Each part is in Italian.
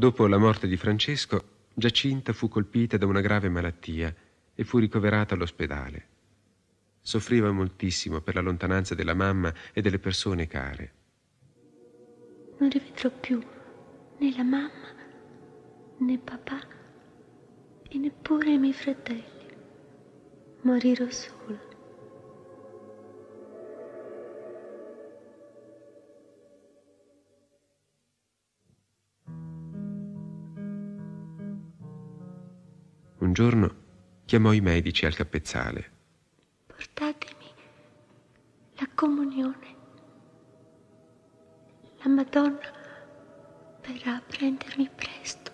Dopo la morte di Francesco, Giacinta fu colpita da una grave malattia e fu ricoverata all'ospedale. Soffriva moltissimo per la lontananza della mamma e delle persone care. Non rivedrò più né la mamma, né papà e neppure i miei fratelli. Morirò sola. Un giorno chiamò i medici al capezzale. Portatemi la comunione. La Madonna verrà a prendermi presto.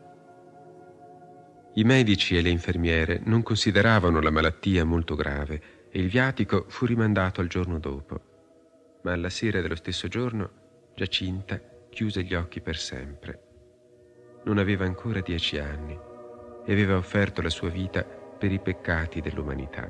I medici e le infermiere non consideravano la malattia molto grave e il viatico fu rimandato al giorno dopo. Ma alla sera dello stesso giorno Giacinta chiuse gli occhi per sempre. Non aveva ancora 10 anni e aveva offerto la sua vita per i peccati dell'umanità.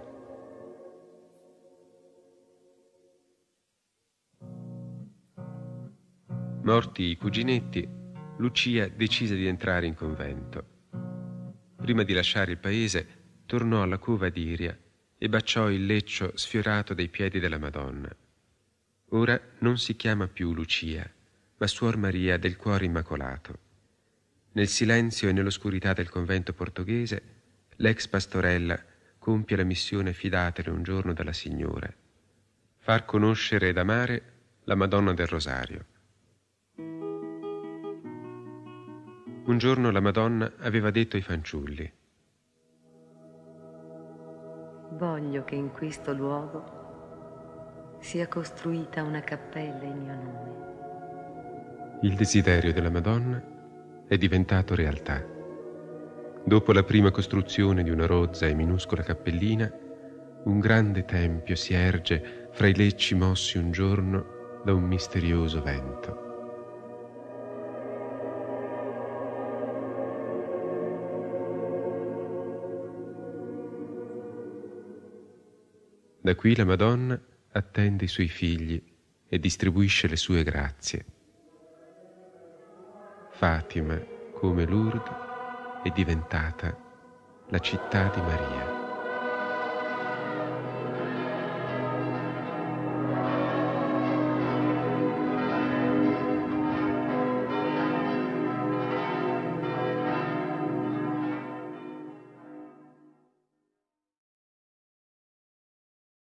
Morti i cuginetti, Lucia decise di entrare in convento. Prima di lasciare il paese, tornò alla Cova d'Iria e baciò il leccio sfiorato dai piedi della Madonna. Ora non si chiama più Lucia, ma Suor Maria del Cuore Immacolato. Nel silenzio e nell'oscurità del convento portoghese, l'ex pastorella compie la missione affidatele un giorno dalla Signora: far conoscere ed amare la Madonna del Rosario. Un giorno la Madonna aveva detto ai fanciulli: voglio che in questo luogo sia costruita una cappella in mio nome. Il desiderio della Madonna è diventato realtà. Dopo la prima costruzione di una rozza e minuscola cappellina, un grande tempio si erge fra i lecci mossi un giorno da un misterioso vento. Da qui la Madonna attende i suoi figli e distribuisce le sue grazie. Fatima, come Lourdes, è diventata la città di Maria.